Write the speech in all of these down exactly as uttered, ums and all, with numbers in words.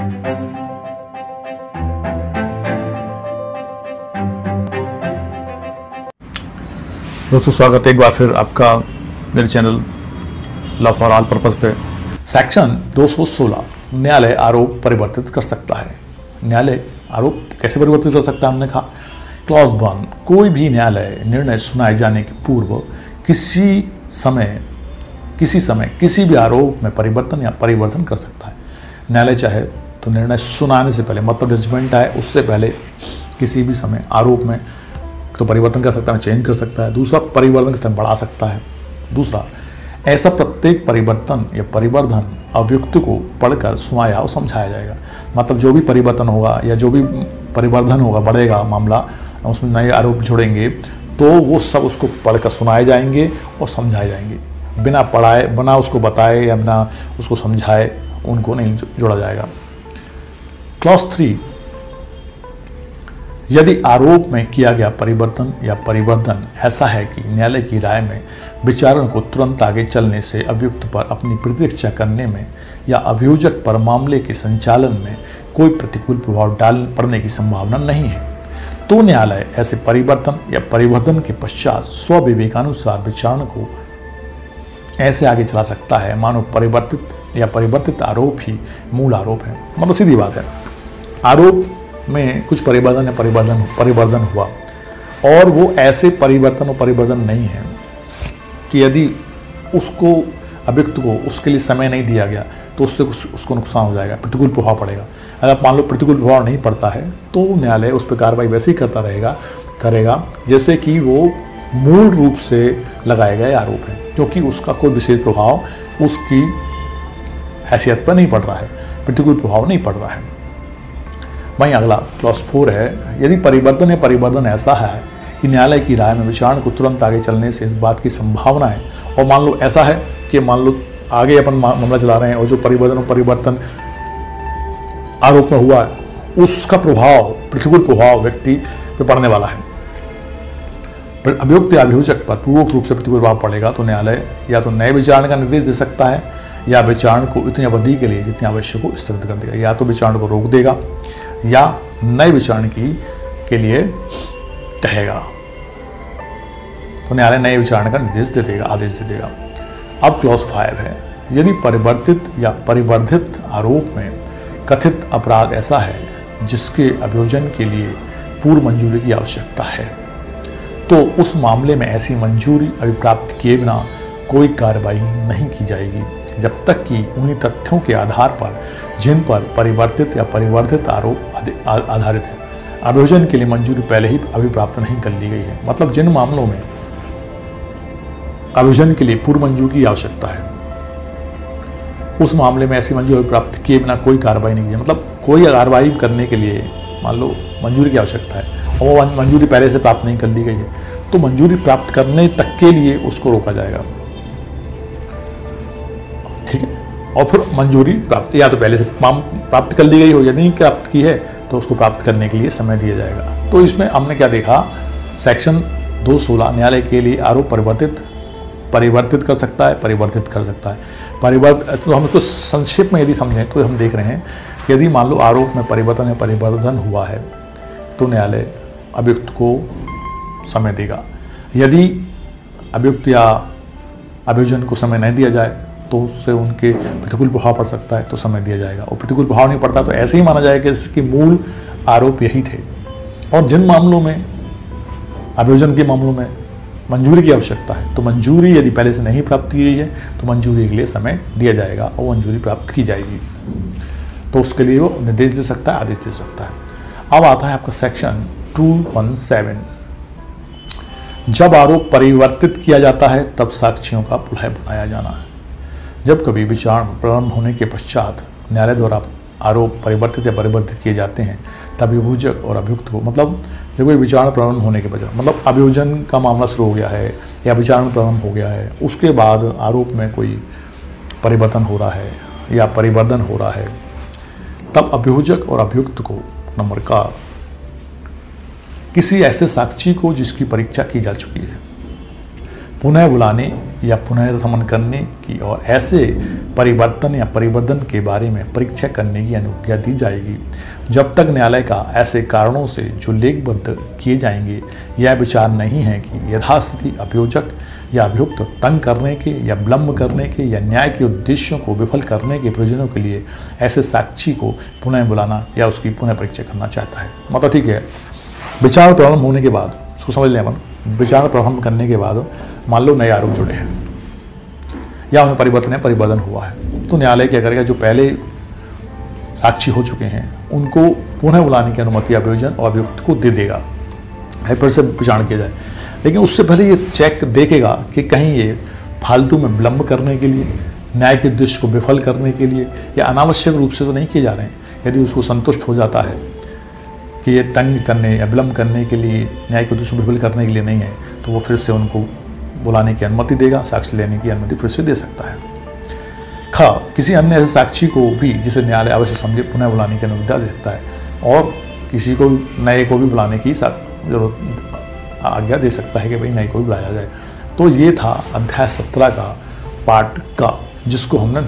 दोस्तों स्वागत है एक बार फिर आपका मेरे channel law for all purpose पे। सेक्शन दो सौ सोलह न्यायालय आरोप परिवर्तित कर सकता है। न्यायालय आरोप कैसे परिवर्तित कर सकता है हमने कहा। क्लॉज वन, कोई भी न्यायालय निर्णय सुनाए जाने के पूर्व किसी समय किसी समय किसी भी आरोप में परिवर्तन या परिवर्तन कर सकता है। न्यायालय चाहे तो निर्णय सुनाने से पहले, मतलब जजमेंट आए उससे पहले किसी भी समय आरोप में तो परिवर्तन कर सकता है, चेंज कर सकता है। दूसरा, परिवर्तन का स्तर बढ़ा सकता है। दूसरा, ऐसा प्रत्येक परिवर्तन या परिवर्धन अभियुक्त को पढ़कर सुनाया और समझाया जाएगा। मतलब जो भी परिवर्तन होगा या जो भी परिवर्धन होगा, बढ़ेगा मामला, उसमें नए आरोप जुड़ेंगे तो वो सब उसको पढ़कर सुनाए जाएंगे और समझाए जाएंगे। बिना पढ़ाए, बिना उसको बताए या बिना उसको समझाए उनको नहीं जोड़ा जाएगा। क्लॉज थ्री, यदि आरोप में किया गया परिवर्तन या परिवर्धन ऐसा है कि न्यायालय की राय में विचारण को तुरंत आगे चलने से अभियुक्त पर अपनी प्रतीक्षा करने में या अभियोजक पर मामले के संचालन में कोई प्रतिकूल प्रभाव डाल पड़ने की संभावना नहीं है, तो न्यायालय ऐसे परिवर्तन या परिवर्धन के पश्चात स्वविवेकानुसार विचारण को ऐसे आगे चला सकता है मानो परिवर्तित या परिवर्तित आरोप ही मूल आरोप है। मतलब सीधी बात है, आरोप में कुछ परिवर्तन या परिवर्तन परिवर्तन हुआ और वो ऐसे परिवर्तन और परिवर्तन नहीं है कि यदि उसको अभियुक्त को उसके लिए समय नहीं दिया गया तो उससे उस, उसको नुकसान हो जाएगा, प्रतिकूल प्रभाव पड़ेगा। अगर मान लो प्रतिकूल प्रभाव नहीं पड़ता है तो न्यायालय उस पर कार्रवाई वैसे ही करता रहेगा करेगा जैसे कि वो मूल रूप से लगाए गए आरोप है, क्योंकि उसका कोई विशेष प्रभाव उसकी हैसियत पर नहीं पड़ रहा है, प्रतिकूल प्रभाव नहीं पड़ रहा है। वहीं अगला क्लॉज फोर है, यदि परिवर्तन या परिवर्तन ऐसा है कि न्यायालय की राय में विचारण को तुरंत आगे चलने से इस बात की संभावना है, और मान लो ऐसा है कि मान लो आगे अपन मामला चला रहे हैं और जो परिवर्तन और परिवर्तन आरोप में हुआ है उसका प्रभाव, प्रतिकूल प्रभाव व्यक्ति पे पड़ने वाला है, अभियुक्त या अभियोजक पर पूर्वोक्त रूप से प्रतिकूल प्रभाव पड़ेगा, तो न्यायालय या तो नए विचारण का निर्देश दे सकता है या विचारण को इतनी अवधि के लिए जितनी आवश्यक हो स्थगित कर देगा। या तो विचारण को रोक देगा या नए विचारण की के लिए कहेगा, तो न्यायालय नए विचारण का निर्देश दे देगा, आदेश दे देगा। अब क्लॉज फाइव है, यदि परिवर्तित या परिवर्धित आरोप में कथित अपराध ऐसा है जिसके अभियोजन के लिए पूर्व मंजूरी की आवश्यकता है, तो उस मामले में ऐसी मंजूरी अभी प्राप्त किए बिना कोई कार्रवाई नहीं की जाएगी जब तक कि उन्हीं तथ्यों के आधार पर जिन पर परिवर्तित या परिवर्धित आरोप आधारित है अभियोजन के लिए मंजूरी पहले ही अभी प्राप्त नहीं कर ली गई है। मतलब जिन मामलों में अभियोजन के लिए पूर्व मंजूरी की आवश्यकता है उस मामले में ऐसी मंजूरी प्राप्त किए बिना कोई कार्रवाई नहीं की है। मतलब कोई कार्रवाई करने के लिए मान लो मंजूरी की आवश्यकता है और वो मंजूरी पहले से प्राप्त नहीं कर ली गई है, तो मंजूरी प्राप्त करने तक के लिए उसको रोका जाएगा, ठीक है। और फिर मंजूरी प्राप्त या तो पहले से प्राप्त कर ली गई हो या नहीं प्राप्त की है तो उसको प्राप्त करने के लिए समय दिया जाएगा। तो इसमें हमने क्या देखा, सेक्शन दो सौ सोलह न्यायालय के लिए आरोप परिवर्तित परिवर्तित कर सकता है, परिवर्तित कर सकता है। परिवर्तित तो हम इसको संक्षेप में यदि समझें तो हम देख रहे हैं कि यदि मान लो आरोप में परिवर्तन या परिवर्धन हुआ है तो न्यायालय अभियुक्त को समय देगा। यदि अभियुक्त या अभियोजन को समय नहीं दिया जाए तो उससे उनके प्रतिकूल प्रभाव पड़ सकता है, तो समय दिया जाएगा। और प्रतिकूल प्रभाव नहीं पड़ता तो ऐसे ही माना जाएगा कि इसके मूल आरोप यही थे। और जिन मामलों में अभियोजन के मामलों में मंजूरी की आवश्यकता है तो मंजूरी यदि पहले से नहीं प्राप्त की गई है तो मंजूरी के लिए समय दिया जाएगा और मंजूरी प्राप्त की जाएगी, तो उसके लिए वो निर्देश दे सकता है, आदेश दे सकता है। अब आता है आपका सेक्शन दो सौ सत्रह। जब आरोप परिवर्तित किया जाता है तब साक्षियों का पुनः बनाया जाना है। जब कभी विचारण प्रारंभ होने के पश्चात न्यायालय द्वारा आरोप परिवर्तित या परिवर्तित किए जाते हैं तब अभियोजक और अभियुक्त को, मतलब जब कोई विचारण प्रारंभ होने के बजाय, मतलब अभियोजन का मामला शुरू हो गया है या विचारण प्रारंभ हो गया है, उसके बाद आरोप में कोई परिवर्तन हो रहा है या परिवर्तन हो रहा है, तब अभियोजक और अभियुक्त को नंबर का किसी ऐसे साक्षी को जिसकी परीक्षा की जा चुकी है पुनः बुलाने या पुनः समन करने की और ऐसे परिवर्तन या परिवर्तन के बारे में परीक्षा करने की अनुज्ञा दी जाएगी जब तक न्यायालय का ऐसे कारणों से जो लेखबद्ध किए जाएंगे यह विचार नहीं है कि यथास्थिति अभियोजक या अभियुक्त तंग करने के या विलंब करने के या न्याय के उद्देश्यों को विफल करने के प्रयोजनों के लिए ऐसे साक्षी को पुनः बुलाना या उसकी पुनः परीक्षा करना चाहता है। मतलब ठीक है, विचार प्रारंभ होने के बाद उसको समझ लें अपन, विचार प्रारंभ करने के बाद मान लो नए आरोप जुड़े हैं या उन्हें परिवर्तन है परिवर्तन हुआ है, तो न्यायालय क्या करेगा, जो पहले साक्षी हो चुके हैं उनको पुनः बुलाने की अनुमति अभियोजन और अभियुक्त को दे देगा, फिर से विचार किया जाए। लेकिन उससे पहले ये चेक देखेगा कि कहीं ये फालतू में विलंब करने के लिए, न्याय के उद्देश्य को विफल करने के लिए या अनावश्यक रूप से तो नहीं किए जा रहे हैं। यदि उसको संतुष्ट हो जाता है कि ये तंग करने या विलंब करने के लिए, न्याय के उद्देश्य को विफल करने के लिए नहीं है, तो वो फिर से उनको बुलाने की अनुमति देगा, साक्ष्य लेने की अनुमति फिर से दे सकता है। खा किसी अन्य ऐसे साक्षी को भी जिसे न्यायालय आवश्यक समझे पुनः बुलाने की अनुमति दे सकता है और किसी को नए को भी बुलाने की जरूरत आज्ञा दे सकता है कि भाई नए को भी बुलाया जाए। तो ये था अध्याय सत्रह का पार्ट का, जिसको हमने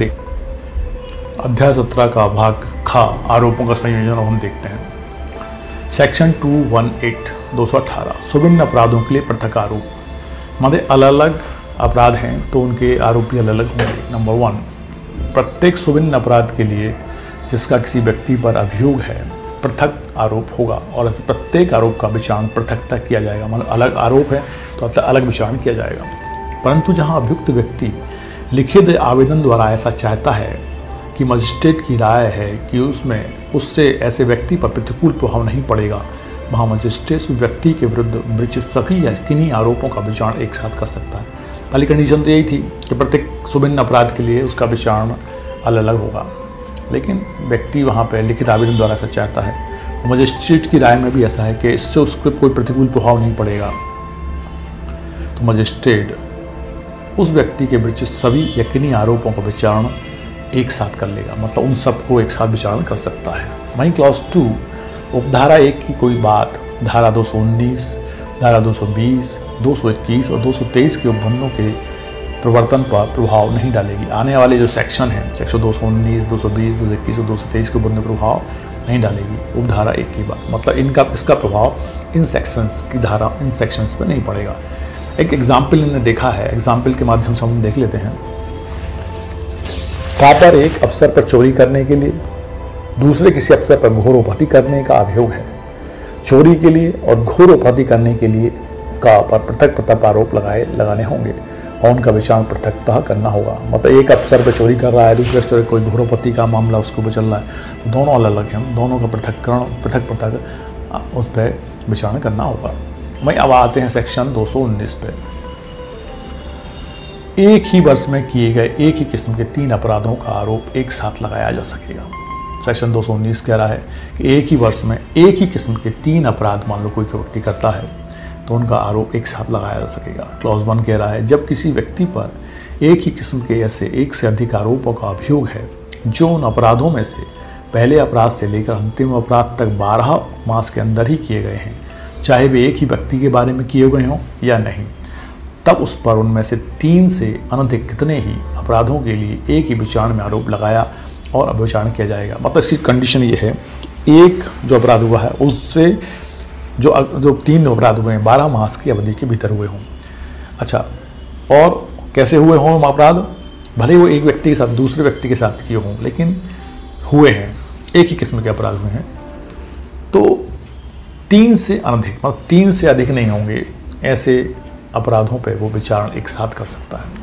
देखा। अध्याय सत्रह का भाग खा, आरोपों का संयोजन, हम देखते हैं। सेक्शन टू वन एट दो सौ अठारह सुभिन्न अपराधों के लिए पृथक आरोप, मतलब अलग अलग अपराध हैं तो उनके आरोपी अलग अलग होंगे। नंबर वन, प्रत्येक सुभिन्न अपराध के लिए जिसका किसी व्यक्ति पर अभियोग है पृथक आरोप होगा और ऐसे प्रत्येक आरोप का विचारण पृथकता किया जाएगा। मतलब अलग आरोप है तो अलग विचारण किया जाएगा। परंतु जहां अभियुक्त व्यक्ति लिखित आवेदन द्वारा ऐसा चाहता है कि मजिस्ट्रेट की राय है कि उसमें उससे ऐसे व्यक्ति पर प्रतिकूल प्रभाव नहीं पड़ेगा, वहाँ मजिस्ट्रेट उस व्यक्ति के विरुद्ध विरचित सभी या किन्हीं आरोपों का विचारण एक साथ कर सकता है। पहली कंडीशन तो यही थी कि प्रत्येक सुभिन्न अपराध के लिए उसका विचारण अलग अलग होगा, लेकिन व्यक्ति वहाँ पर लिखित आवेदन द्वारा ऐसा चाहता है। मजिस्ट्रेट की राय में भी ऐसा है कि इससे उसके कोई प्रतिकूल प्रभाव नहीं पड़ेगा, तो मजिस्ट्रेट उस व्यक्ति के विरचित सभी यकीनी आरोपों का विचारण एक साथ कर लेगा, मतलब उन सबको एक साथ विचारण कर सकता है। वहीं क्लॉज टू, उपधारा एक की कोई बात धारा दो सौ उन्नीस, धारा दो सौ बीस, दो सौ इक्कीस और दो सौ तेईस के उपबंधों के प्रवर्तन पर प्रभाव नहीं डालेगी। आने वाले जो सेक्शन हैं, सेक्शन दो सौ उन्नीस, दो सौ बीस, दो सौ इक्कीस और दो सौ तेईस के उपबंधों पर प्रभाव नहीं डालेगी उपधारा एक की बात, मतलब इनका इसका प्रभाव इन सेक्शंस की धारा इन सेक्शंस पर नहीं पड़ेगा। एक एग्जाम्पल इन्होंने देखा है, एग्जाम्पल के माध्यम से हम देख लेते हैं। वहाँ पर एक अफसर पर चोरी करने के लिए दूसरे किसी अफसर पर घोरोपहती करने का अभियोग है। चोरी के लिए और घोरोपहती करने के लिए का पर पृथक पृथक आरोप लगाए लगाने होंगे और उनका विचारण पृथकतः करना होगा। मतलब एक अफसर पर चोरी कर रहा है, दूसरे अफसर कोई घोरोपहती का मामला उसके ऊपर चल रहा है, तो दोनों अलग अलग हैं, दोनों का पृथककरण पृथक पृथक उस पर विचारण करना होगा। वहीं अब आते हैं सेक्शन दो सौ उन्नीस पे। एक ही वर्ष में किए गए एक ही किस्म के तीन अपराधों का आरोप एक साथ लगाया जा सकेगा। सेक्शन दो सौ उन्नीस कह रहा है कि एक ही वर्ष में एक ही किस्म के तीन अपराध मान लो कोई व्यक्ति करता है तो उनका आरोप एक साथ लगाया जा सकेगा। क्लॉज वन कह रहा है जब किसी व्यक्ति पर एक ही किस्म के ऐसे एक से अधिक आरोपों का अभियोग है जो उन अपराधों में से पहले अपराध से लेकर अंतिम अपराध तक बारह मास के अंदर ही किए गए हैं, चाहे वे एक ही व्यक्ति के बारे में किए गए हों या नहीं, तब उस पर उनमें से तीन से अनधिक कितने ही अपराधों के लिए एक ही विचारण में आरोप लगाया और विचारण किया जाएगा। मतलब इसकी कंडीशन ये है, एक जो अपराध हुआ है उससे जो जो तीन अपराध हुए हैं बारह मास की अवधि के भीतर हुए हों। अच्छा, और कैसे हुए हों अपराध, भले वो एक व्यक्ति के साथ दूसरे व्यक्ति के साथ किए हों, लेकिन हुए हैं, एक ही किस्म के अपराध हुए हैं, तो तीन से अनधिक मतलब तीन से अधिक नहीं होंगे, ऐसे अपराधों पे वो विचारण एक साथ कर सकता है,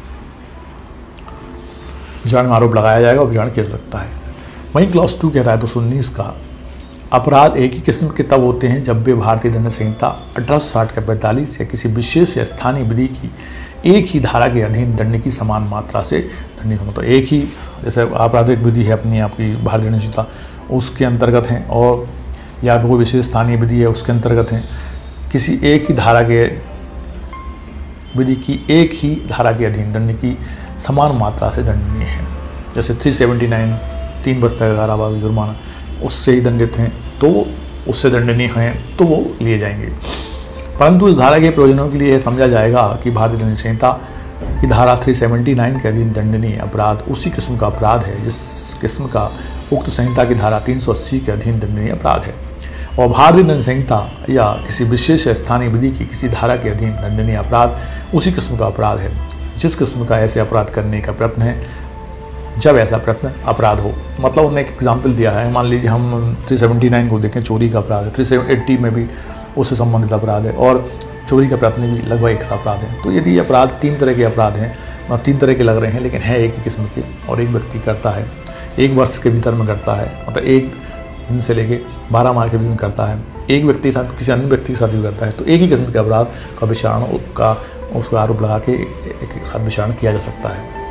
विचारण में आरोप लगाया जाएगा और विचारण किया जा सकता है। वहीं क्लॉज टू कह रहा है दो सौ उन्नीस का, अपराध एक ही किस्म के तब होते हैं जब वे भारतीय दंड संहिता अठारह सौ साठ का पैंतालीस या किसी विशेष या स्थानीय विधि की एक ही धारा के अधीन दंड की समान मात्रा से दंडनीय हो। तो एक ही जैसे आपराधिक विधि है अपनी आपकी भारतीय दंड संहिता उसके अंतर्गत हैं, और या कोई विशेष स्थानीय विधि है उसके अंतर्गत हैं, किसी एक ही धारा के विधि की एक ही धारा के अधीन दंड की समान मात्रा से दंडनीय है। जैसे तीन सौ उन्यासी तीन वर्ष तक कारावास जुर्माना उससे ही दंडित हैं तो उससे दंडनीय हैं तो वो लिए जाएंगे। परंतु इस धारा के प्रयोजनों के लिए यह समझा जाएगा कि भारतीय दंड संहिता की धारा तीन सौ उन्यासी के अधीन दंडनीय अपराध उसी किस्म का अपराध है जिस किस्म का उक्त संहिता की धारा तीन सौ अस्सी के अधीन दंडनीय अपराध है, और भारतीय दंड संहिता या किसी विशेष स्थानीय विधि की किसी धारा के अधीन दंडनीय अपराध उसी किस्म का अपराध है जिस किस्म का ऐसे अपराध करने का प्रयत्न है जब ऐसा प्रयत्न अपराध हो। मतलब उन्होंने एक एग्जाम्पल दिया है, मान लीजिए हम तीन सौ उन्यासी को देखें, चोरी का अपराध है, तीन सौ अस्सी में भी उससे संबंधित अपराध है और चोरी का प्रयत्न भी लगभग एक सा अपराध है। तो यदि अपराध तीन तरह के अपराध हैं, तीन तरह के लग रहे हैं लेकिन है एक ही किस्म के, और एक व्यक्ति करता है एक वर्ष के भीतर में करता है, मतलब एक दिन से लेके बारह माह के बीच में करता है, एक व्यक्ति के साथ किसी अन्य व्यक्ति के साथ भी करता है, तो एक ही किस्म के अपराध का विचारण का उसका आरोप लगा के एक साथ विचारण किया जा सकता है।